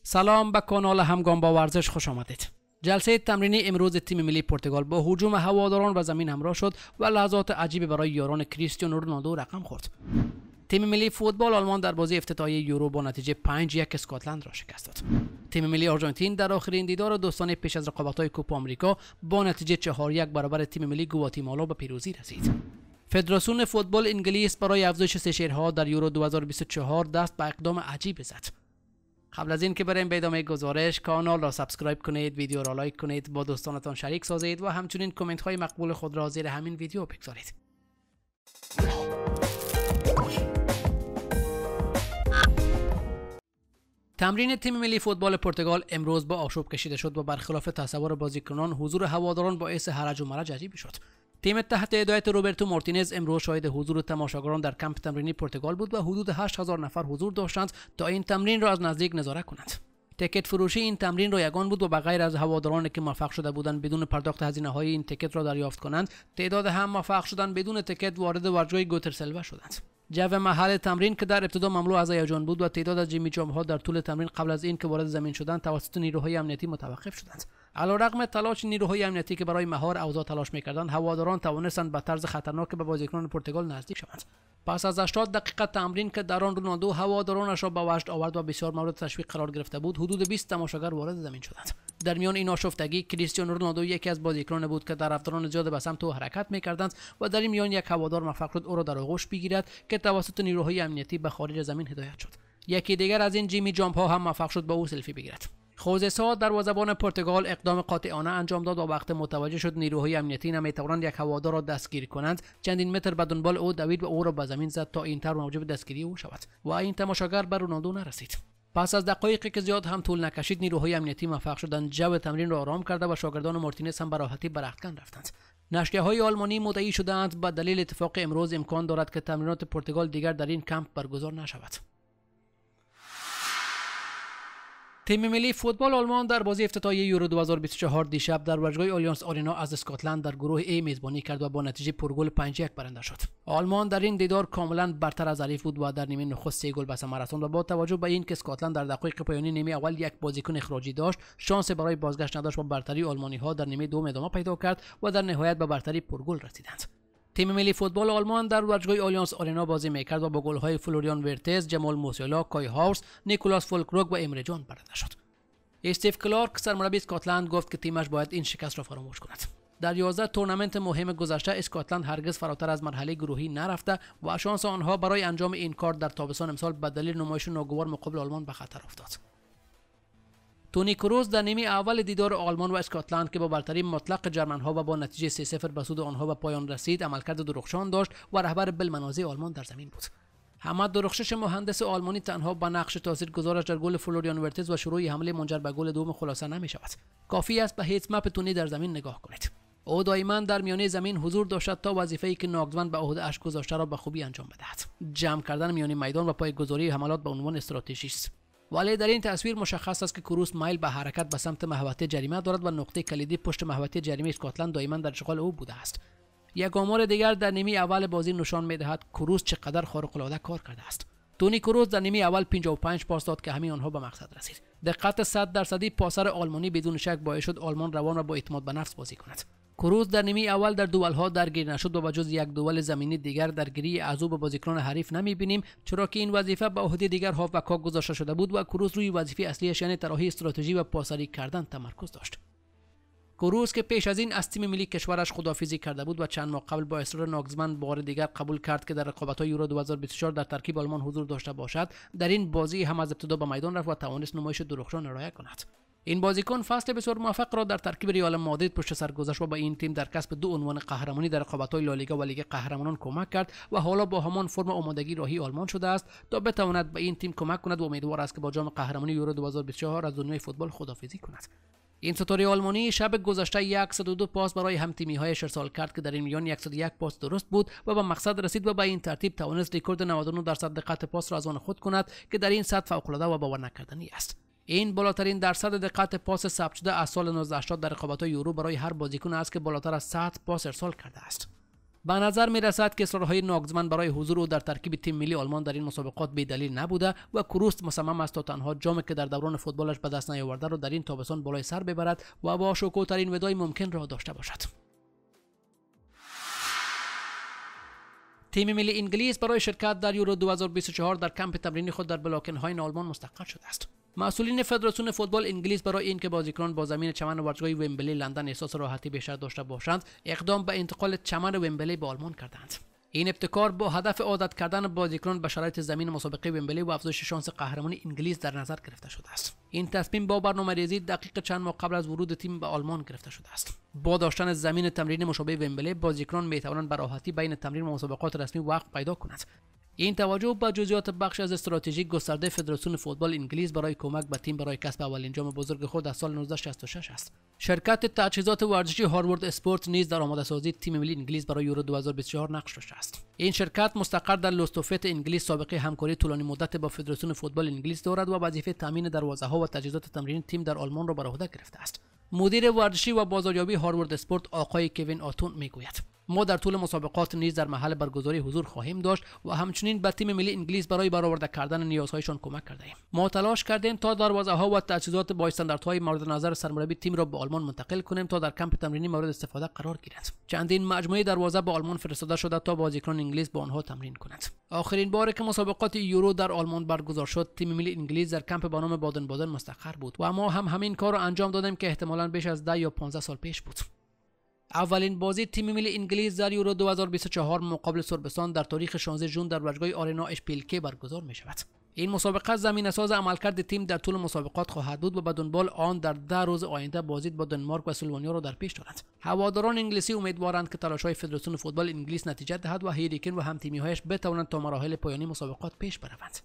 سلام، به کانال همگام با ورزش خوش آمدید. جلسه تمرینی امروز تیم ملی پرتغال با هجوم هواداران و زمین همراه شد و لحظات عجیبی برای یاران کریستیانو رونالدو رقم خورد. تیم ملی فوتبال آلمان در بازی افتتاحیه یورو با نتیجه 5-1 اسکاتلند را شکست داد. تیم ملی آرژانتین در آخرین دیدار دوستانه پیش از رقابت‌های کوپا آمریکا با نتیجه 4-1 برابر تیم ملی گواتیمالا به پیروزی رسید. فدراسیون فوتبال انگلیس برای افزایش سشیرها در یورو 2024 دست به اقدام عجیبی زد. قبل از این که بریم به ادامه گزارش، کانال را سابسکرایب کنید، ویدیو را لایک کنید، با دوستانتان شریک سازید و همچنین کامنت های مقبول خود را زیر همین ویدیو بگذارید. تمرین تیم ملی فوتبال پرتغال امروز با آشوب کشیده شد و برخلاف تصور بازیکنان حضور هواداران باعث هرج و مرج عجیبی شد. تیم تحت هدایت روبرتو مارتینز امروز شاهد حضور تماشاگران در کمپ تمرینی پرتغال بود و حدود 8000 نفر حضور داشتند تا این تمرین را از نزدیک نظاره کنند. تکت فروشی این تمرین رایگان بود و به غیر از هوادارانی که موفق شده بودند بدون پرداخت هزینه‌های این تکت را دریافت کنند، تعداد هم موفق شدند بدون تکت وارد ورزشگاه گوترسلوه شدند. جو محل تمرین که در ابتدا مملو از هیجان بود و تعداد از جیمی جامپ ها در طول تمرین قبل از این که وارد زمین شدند توسط نیروهای امنیتی متوقف شدند. علیرغم تلاش نیروهای امنیتی که برای مهار اوضاع تلاش می‌کردند، هواداران توانستند به طرز خطرناک به بازیکنان پرتغال نزدیک شوند. پس از 80 دقیقه تمرین که در آن رونالدو هوادارانش را به وجد آورد و بسیار مورد تشویق قرار گرفته بود، حدود 20 تماشاگر وارد زمین شدند. در میان این آشفتگی کریستیانو رونالدو یکی از بازیکنان بود که طرفداران زیاد به سمت او حرکت می‌کردند و در این میان یک هوادار موفق شد او را در آغوش بگیرد که توسط نیروهای امنیتی به خارج زمین هدایت شد. یکی دیگر از این جیمی جامپ ها هم موفق شد با او سلفی بگیرد. خوزه‌سا دروازه‌بان پرتغال اقدام قاطعانه انجام داد و وقت متوجه شد نیروهای امنیتی نمی‌توانند یک هوادار را دستگیر کنند، چندین متر به دنبال او دوید و او را به زمین زد تا اینطور موجب دستگیری او شود و این تماشاگر به رونالدو نرسید. پس از دقایقی که زیاد هم طول نکشید، نیروهای امنیتی موفق شدند جو تمرین را آرام کرده و شاگردان مارتینز هم به راحتی به رختکن رفتند. نشریه‌های آلمانی مدعی شدند به دلیل اتفاق امروز امکان دارد که تمرینات پرتغال دیگر در این کمپ برگزار نشود. تیم ملی فوتبال آلمان در بازی افتتاحیه یورو 2024 دیشب در ورزشگاه آلیانس آرینا از اسکاتلند در گروه A میزبانی کرد و با نتیجه پرگل 5-1 برنده شد. آلمان در این دیدار کاملا برتر از حریف بود و در نیمه نخست 3 گل به ثمر رساند و با توجه به اینکه اسکاتلند در دقایق پایانی نیمه اول یک بازیکن اخراجی داشت، شانس برای بازگشت نداشت و برتری آلمانی‌ها در نیمه دوم ادامه پیدا کرد و در نهایت به برتری پرگل رسیدند. تیم ملی فوتبال آلمان در ورزشگاه آلیانس آرینا بازی می‌کرد و با گل‌های فلوریان ورتز، جمال موسیالا، کای هاورس، نیکولاس فولکروگ و امره جان برنده شد. استیو کلارک سرمربی اسکاتلند گفت که تیمش باید این شکست را فراموش کند. در 11 تورنمنت مهم گذشته اسکاتلند هرگز فراتر از مرحله گروهی نرفته و شانس آنها برای انجام این کار در تابستان امسال به دلیل نمایش ناگوار مقابل آلمان به خطر افتاد. تونی کروز در نیمه اول دیدار آلمان و اسکاتلند که با برتری مطلق جرمن‌ها و با نتیجه 3-0 به سود آنها به پایان رسید، عملکرد درخشان داشت و رهبر بالمنازع آلمان در زمین بود. حمد درخشش مهندس آلمانی تنها به نقش تاثیرگذارش در گل فلوریان ورتز و شروع حمله منجر به گل دوم خلاصه نمی شود. کافی است به هیت مپ تونی در زمین نگاه کنید. او دائما در میانه زمین حضور داشت تا وظیفه‌ای که ناگزمن به عهده اش گذاشته را به خوبی انجام بدهد. جمع کردن میانه میدان و پایه‌گذاری حملات به عنوان استراتژی است. ولی در این تصویر مشخص است که کروس میل به حرکت به سمت محوطه جریمه دارد و نقطه کلیدی پشت محوطه جریمه اسکاتلند دائما در اشغال او بوده است. یک آمار دیگر در نیمه اول بازی نشان می‌دهد کروس چقدر خارق‌العاده کار کرده است. تونی کروس در نیمه اول 55 پاس داد که همین آنها به مقصد رسید. دقت 100% پاسر آلمانی بدون شک باعث شد آلمان روان و با اعتماد به نفس بازی کند. کروس در نیمه اول در دوئل‌ها درگیر نشد و به جز یک دوئل زمینی دیگر درگیری اعضا به بازیکنان حریف نمی‌بینیم، چرا که این وظیفه به عهده دیگر هافبک‌ها گذاشته شده بود و کروس روی وظیفه اصلیش یعنی طراحی استراتژی و پاسری کردن تمرکز داشت. کروس که پیش از این از تیم ملی کشورش خداحافظی کرده بود و چند ماه قبل با اصرار ناگزمن بار دیگر قبول کرد که در رقابت‌های یورو 2024 در ترکیب آلمان حضور داشته باشد، در این بازی هم از ابتدا به میدان رفت و توانست نمایش درخشان ارائه کند. این بازیکن فصل بسیار موفق را در ترکیب ریال مادرید پشت سر گذاشت و با این تیم در کسب 2 عنوان قهرمانی در رقابت‌های لالیگا و لیگ قهرمانان کمک کرد و حالا با همان فرم آمادگی راهی آلمان شده است تا بتواند به این تیم کمک کند و امیدوار است که با جام قهرمانی یورو 2024 از دنیای فوتبال خداحافظی کند. این ستاره آلمانی شب گذشته 102 پاس برای هم‌تیمی‌هایش ارسال کرد که در این میان 101 پاس درست بود و به مقصد رسید و به این ترتیب توانست رکورد 99% دقت پاس را از آن خود کند که در این سطح فوق‌العاده و باور نکردنی است. این بالاترین درصد دقت پاس ثبت شده از سال 1980 در رقابت‌های یورو برای هر بازیکن است که بالاتر از 100 پاس ارسال کرده است. به نظر می رسد که اصرارهای ناگزمن برای حضور او در ترکیب تیم ملی آلمان در این مسابقات بی دلیل نبوده و کروست مصمم است تا تنها جامی که در دوران فوتبالش به دست نیاورده را در این تابستان بالای سر ببرد و با شوکوترین ودای ممکن را داشته باشد. تیم ملی انگلیس برای شرکت در یورو 2024 در کمپ تمرینی خود در بلاکنهای آلمان مستقر شده است. مسئولین فدراسیون فوتبال انگلیس برای اینکه بازیکنان با زمین چمن ورزشگاه ومبلی لندن احساس راحتی بیشتر داشته باشند، اقدام به انتقال چمن ومبلی به آلمان کردند. این ابتکار با هدف عادت کردن بازیکنان به شرایط زمین مسابقه ومبلی و افزایش شانس قهرمانی انگلیس در نظر گرفته شده است. این تصمیم با برنامه‌ریزی دقیق چند ماه قبل از ورود تیم به آلمان گرفته شده است. با داشتن زمین تمرینی مشابه ومبلی، بازیکنان می‌توانند به راحتی بین تمرین و مسابقات رسمی وقت پیدا کنند. این توجه به جزئیات بخش از استراتژی گسترده فدراسیون فوتبال انگلیس برای کمک به تیم برای کسب اولین جام بزرگ خود از سال 1966 است. شرکت تجهیزات ورزشی هاروارد اسپورت نیز در آماده‌سازی تیم ملی انگلیس برای یورو 2024 نقش داشته است. این شرکت مستقر در لوستوفت انگلیس سابقه همکاری طولانی مدت با فدراسیون فوتبال انگلیس دارد و وظیفه تامین دروازه‌ها و تجهیزات تمرینی تیم در آلمان را بر عهده گرفته است. مدیر ورزشی و بازاریابی هاروارد اسپورت آقای کوین آتون میگوید: ما در طول مسابقات نیز در محل برگزاری حضور خواهیم داشت و همچنین به تیم ملی انگلیس برای برآورده کردن نیازهایشان کمک کرده ایم. ما تلاش کردیم تا دروازه‌ها و تجهیزات با استانداردهای مورد نظر سرمربی تیم را به آلمان منتقل کنیم تا در کمپ تمرینی مورد استفاده قرار گیرند. چندین مجموعه دروازه به آلمان فرستاده شده تا بازیکنان انگلیس با آنها تمرین کنند. آخرین باری که مسابقات یورو در آلمان برگزار شد، تیم ملی انگلیس در کمپ به نام بادن بادن مستقر بود و ما هم همین کار را انجام دادیم که احتمالاً بیش از 10 یا 15 سال پیش بود. اولین بازی تیم ملی انگلیس در یورو 2024 مقابل صربستان در تاریخ 16 ژوئن در ورزشگاه آرنا اشپیلکه برگزار می شود. این مسابقه زمینه‌ساز عملکرد تیم در طول مسابقات خواهد بود و به دنبال آن در 10 روز آینده بازی با دانمارک و اسلوونیا را در پیش دارند. هواداران انگلیسی امیدوارند که تلاش‌های فدراسیون فوتبال انگلیس نتیجه دهد و هریکین و هم‌تیمی‌هایش بتوانند تا مراحل پایانی مسابقات پیش بروند.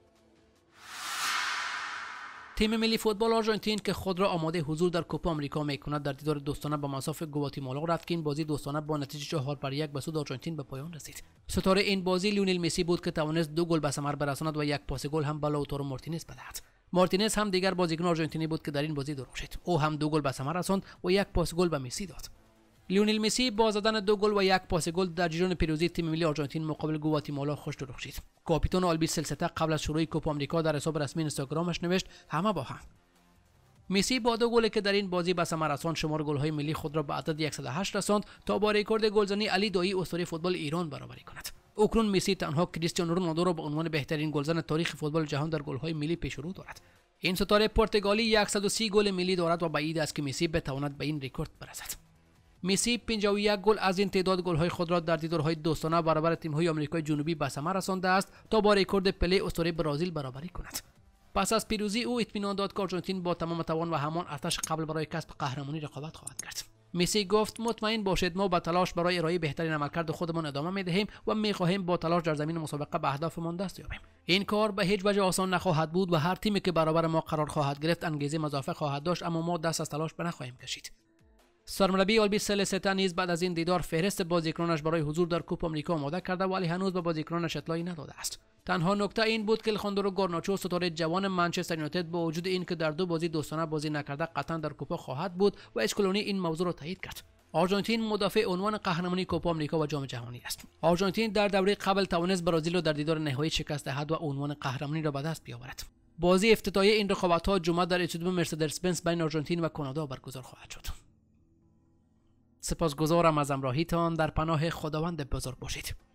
تیم ملی فوتبال آرژانتین که خود را آماده حضور در کوپا آمریکا می‌کند در دیدار دوستانه با مصاف گواتیمالا رفت که این بازی دوستانه با نتیجه 4-1 به سود آرژانتین به پایان رسید. ستاره این بازی لیونل مسی بود که توانست 2 گل به ثمر برساند و 1 پاس گل هم به لاوتارو مارتینز بدهد. مارتینز هم دیگر بازیکن آرژانتینی بود که در این بازی درخشید. او هم 2 گل به ثمر رساند و 1 پاس گل به مسی داد. لیونل مسی با زدن 2 گل و 1 پاس گل در جریان پیروزی تیم ملی آرژانتین مقابل گواتیمالا خوش درخشید. کاپیتان آلبی سلسته قبل از شروع کوپا آمریکا در حساب رسمی اینستاگرامش نوشت: همه با هم. مسی با 2 گلی که در این بازی به ثمر رساند شمار گل‌های ملی خود را به عدد 108 رساند تا با رکورد گلزنی علی دایی اسطوره فوتبال ایران برابری کند. اکنون مسی تنها کریستیانو رونالدو را به عنوان بهترین گلزن تاریخ فوتبال جهان در گل‌های ملی پیش رو دارد. این ستاره پرتغالی 130 گل ملی دارد و بعید است که مسی بتواند به این رکورد برسد. مسی 51 گل از این تعداد گل‌های خود را در دیدارهای دوستانه برابر تیم‌های آمریکای جنوبی به ثمر رسانده است تا با رکورد پله اسطوره برزیل برابری کند. پس از پیروزی او اطمینان داد که آرژانتین با تمام توان و همان ارتش قبل برای کسب قهرمانی رقابت خواهد کرد. مسی گفت: مطمئن باشید ما با تلاش برای ارائه بهترین عملکرد خودمان ادامه می‌دهیم و می‌خواهیم با تلاش در زمین مسابقه به اهدافمان دست یابیم. این کار به هیچ وجه آسان نخواهد بود و هر تیمی که برابر ما قرار خواهد گرفت انگیزه مضاعف خواهد داشت، اما ما دست از تلاش نخواهیم کشید. سرمربی آلبی سلسته نیز بعد از این دیدار فهرست بازیکنانش برای حضور در کوپا آمریکا آماده کرده ولی هنوز به بازیکنانش اطلاعی نداده است. تنها نکته این بود که الخاندرو گارناچو ستاره جوان منچستر یونایتد با وجود این که در 2 بازی دوستانه بازی نکرده قطعا در کوپا خواهد بود و اسکولونی این موضوع را تایید کرد. آرژانتین مدافع عنوان قهرمانی کوپا آمریکا و جام جهانی است. آرژانتین در دوره قبل توانست برزیل را در دیدار نهایی شکست دهد و عنوان قهرمانی را به دست بیاورد. بازی افتتاحیه این رقابت‌ها جمعه در استادیوم مرسدس بنز بین آرژانتین و کانادا برگزار خواهد شد. سپاسگزارم از همراهیتان. در پناه خداوند بزرگ باشید.